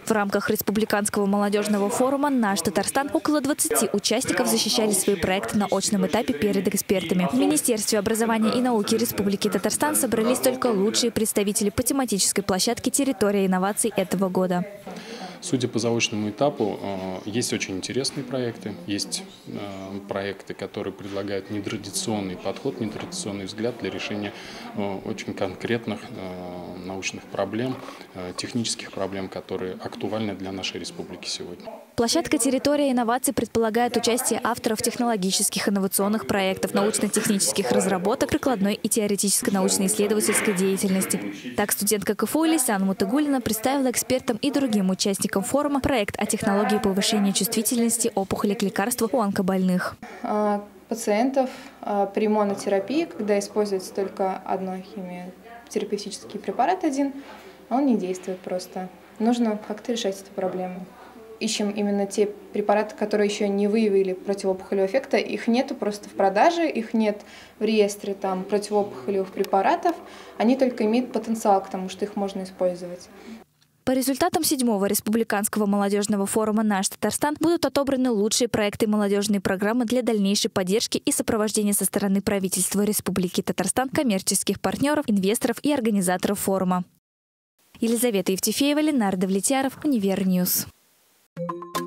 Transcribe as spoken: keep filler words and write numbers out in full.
В рамках Республиканского молодежного форума «Наш Татарстан» около двадцати участников защищали свои проекты на очном этапе перед экспертами. В Министерстве образования и науки Республики Татарстан собрались только лучшие представители по тематической площадке «Территория инноваций» этого года. Судя по заочному этапу, есть очень интересные проекты, есть проекты, которые предлагают нетрадиционный подход, нетрадиционный взгляд для решения очень конкретных научных проблем, технических проблем, которые актуальны для нашей республики сегодня. Площадка «Территория инноваций» предполагает участие авторов технологических инновационных проектов, научно-технических разработок, прикладной и теоретической научно-исследовательской деятельности. Так, студентка КФУ Лейсан Мутыгулина представила экспертам и другим участникам форума проект о технологии повышения чувствительности опухоли к лекарству у онкобольных. Пациентов при монотерапии, когда используется только одно химиотерапевтический препарат один, он не действует просто. Нужно как-то решать эту проблему. Ищем именно те препараты, которые еще не выявили противоопухолевого эффекта. Их нету просто в продаже, их нет в реестре там, противоопухолевых препаратов. Они только имеют потенциал к тому, что их можно использовать. По результатам седьмого республиканского молодежного форума «Наш Татарстан» будут отобраны лучшие проекты молодежной программы для дальнейшей поддержки и сопровождения со стороны правительства Республики Татарстан, коммерческих партнеров, инвесторов и организаторов форума. Елизавета Евтефеева, Ленардо Влетьяров, Универньюз.